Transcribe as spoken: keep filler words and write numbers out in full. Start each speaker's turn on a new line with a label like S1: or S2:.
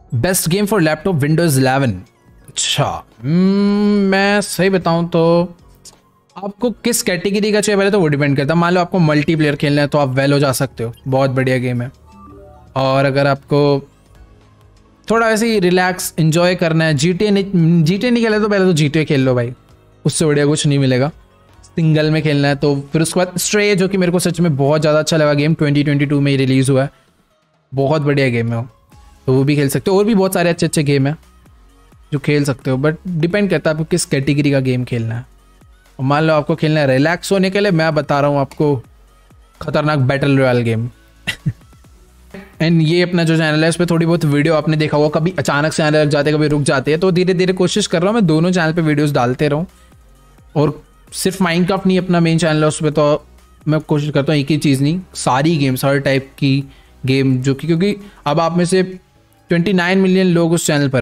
S1: Best game for laptop windows eleven. अच्छा hmm, मैं सही बताऊं तो आपको किस कैटेगरी का चाहिए पहले तो वो डिपेंड करता है। मान लो आपको मल्टीप्लेयर खेलना है तो आप वेलो जा सकते हो, बहुत बढ़िया गेम है। और अगर आपको थोड़ा वैसे ही रिलैक्स एंजॉय करना है, जी टी ए नहीं जी टी ए नहीं खेला तो पहले तो जी टी ए खेल लो भाई, उससे बढ़िया कुछ नहीं मिलेगा। सिंगल में खेलना है तो फिर उसके बाद स्ट्रे, जो कि मेरे को सच में बहुत ज़्यादा अच्छा लगा गेम, ट्वेंटी ट्वेंटी टू में ही रिलीज़ हुआ है, बहुत बढ़िया गेम है वो, तो वो भी खेल सकते हो। और भी बहुत सारे अच्छे अच्छे गेम हैं जो खेल सकते हो, बट डिपेंड करता है आपको किस कैटेगरी का गेम खेलना है। और मान लो आपको खेलना है रिलैक्स होने के लिए, मैं बता रहा हूँ आपको खतरनाक बैटल रॉयल गेम। एंड ये अपना जो चैनल है उस पर थोड़ी बहुत वीडियो आपने देखा होगा, कभी अचानक से आने लग जाते हैं, कभी रुक जाते हैं, तो धीरे धीरे कोशिश कर रहा हूँ मैं दोनों चैनल पे वीडियोस डालते रहूँ। और सिर्फ माइनक्राफ्ट नहीं अपना मेन चैनल है, उस पर तो मैं कोशिश करता हूँ एक ही चीज़ नहीं, सारी गेम्स, हर टाइप की गेम जो कि, क्योंकि अब आप में से ट्वेंटी नाइन मिलियन लोग उस चैनल पर